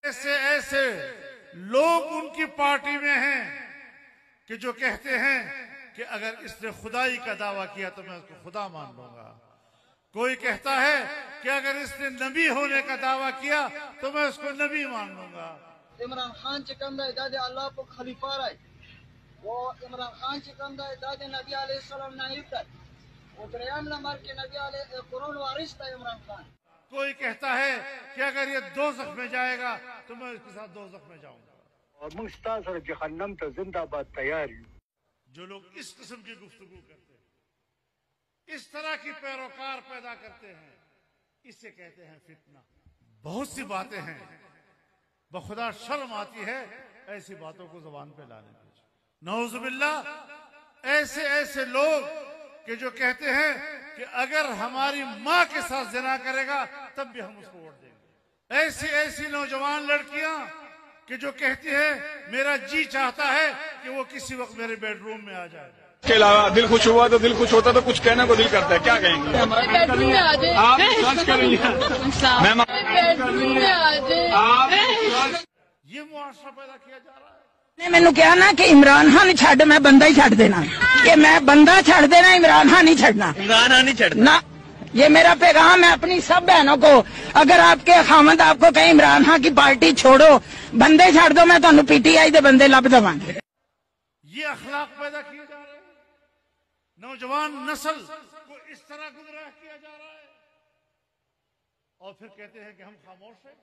ऐसे ऐसे लोग उनकी पार्टी में हैं कि जो कहते हैं कि अगर इसने खुदाई का दावा किया तो मैं उसको खुदा मान लूंगा। कोई कहता है कि अगर इसने नबी होने का दावा किया तो मैं उसको नबी मान लूंगा। इमरान खान चिकंदा दादे अल्लाह को खलीफा रहे, वो इमरान खान चिकंदा दादे नबी अलैहिस्सलाम नाइब था, वो दरियाम नंबर के नबी अलैहि कुरान वारिस था इमरान खान। कोई कहता है कि अगर ये दोज़ख में जाएगा तो मैं इसके साथ दोज़ख में जाऊंगा और मुस्तासर जहन्नम तो जिंदाबाद तैयार हूं। जो लोग इस किस्म की गुफ्तगू करते हैं, इस तरह की पैरोकार पैदा करते हैं, इसे कहते हैं फितना। बहुत सी बातें हैं, बखुदा शर्म आती है ऐसी बातों को जुबान पे लाने की। नौजुबिल्लाह, ऐसे ऐसे लोग कि जो कहते हैं कि अगर हमारी माँ के साथ जिना करेगा तब भी हम उसको वोट देंगे। ऐसी ऐसी नौजवान लड़कियां कि जो कहती है मेरा जी चाहता है कि वो किसी वक्त मेरे बेडरूम में आ जाए। के अलावा दिल खुश हुआ तो दिल खुश होता तो कुछ कहने को दिल करता है, क्या कहेंगे? बेडरूम में आ जाए, आप सच करेंगे। बेडरूम में आ जाए। ये मुआशरा पैदा किया जा रहा है। ने मैनू कहा ना कि इमरान खान छड़, मैं बंदा ही छड़ देना, कि मैं बंदा छड़ देना, इमरान खान नहीं छड़ना। इमरान खान नहीं छड़ना ना, ये मेरा पैगाम है अपनी सब बहनों को। अगर आपके खामद आपको कहें इमरान खान की पार्टी छोड़ो, बंदे छड़ दो, मैं तो पीटीआई के बंदे लब देवांगे। ये अखलाक पैदा किए जा रहे हैं, नौजवान नस्ल को इस तरह गुमराह किया जा रहा है और फिर कहते हैं कि हम खामोश हैं।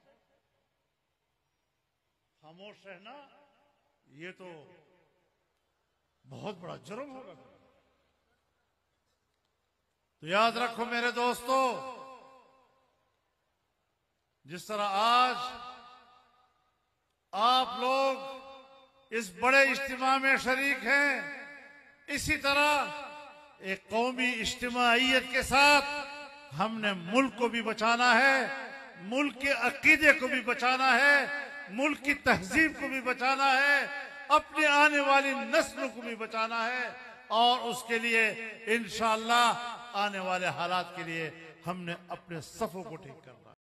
खामोश रहना ये तो बहुत बड़ा जुर्म होगा। तो याद रखो मेरे दोस्तों, जिस तरह आज आप लोग इस बड़े इज्तिमा में शरीक हैं, इसी तरह एक कौमी इज्तिमाइयत के साथ हमने मुल्क को भी बचाना है, मुल्क के अकीदे को भी बचाना है, मुल्क की तहजीब को भी बचाना है, अपने आने वाली नस्लों को भी बचाना है। और उसके लिए इंशाअल्लाह आने वाले हालात के लिए हमने अपने सफों को ठीक करना है।